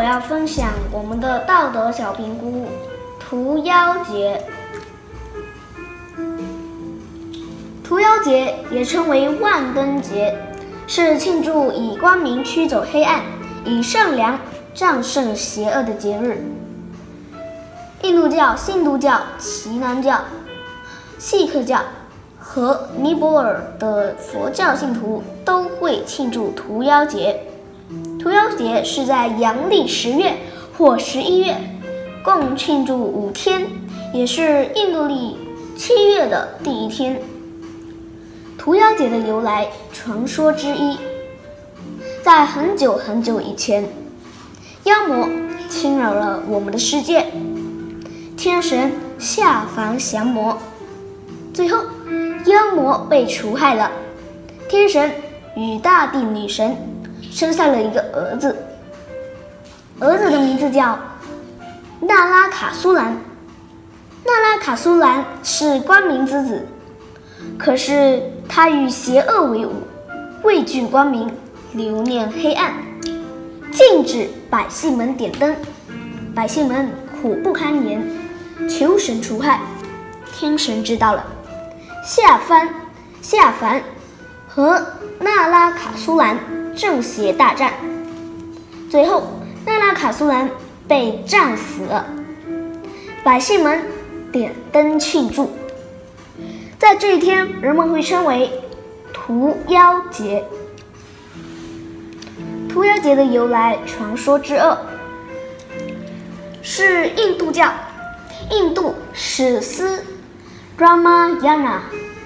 要分享我们的道德小评估——屠妖节。屠妖节也称为万灯节，是庆祝以光明驱走黑暗，以善良战胜邪恶的节日。印度教、新都教、耆那教、锡克教和尼泊尔的佛教信徒都会庆祝屠妖节。屠妖节是在阳历10月或11月，共庆祝5天，也是印度历7月的第1天。屠妖节的由来，传说之一，在很久很久以前，妖魔侵扰了我们的世界，天神下凡降魔，最后妖魔被除害了，天神与大地女神生下了一个儿子，儿子的名字叫那拉卡苏兰。那拉卡苏兰是光明之子，可是他与邪恶为伍，畏惧光明，留恋黑暗，禁止百姓们点灯，百姓们苦不堪言，求神除害。天神知道了，下凡和那拉卡苏兰正邪大战，最后那拉卡苏兰被战死了，百姓们点灯庆祝。在这一天，人们会称为屠妖节。屠妖节的由来，传说之二，是印度教印度史诗 Ramayana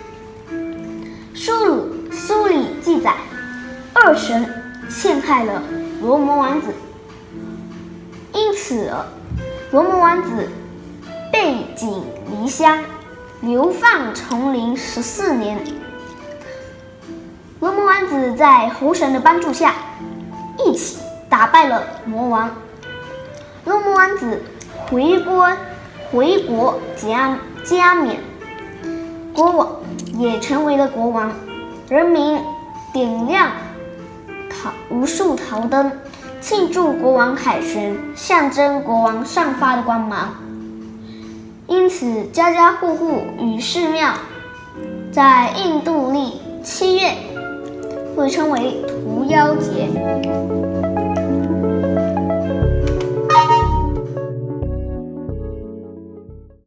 书里记载，二神陷害了罗摩王子，因此罗摩王子背井离乡，流放丛林14年。罗摩王子在猴神的帮助下，一起打败了魔王。罗摩王子回国加冕，国王也成为了国王。人民点亮无数桃灯，庆祝国王凯旋，象征国王散发的光芒。因此，家家户户与寺庙在印度历7月会称为屠妖节。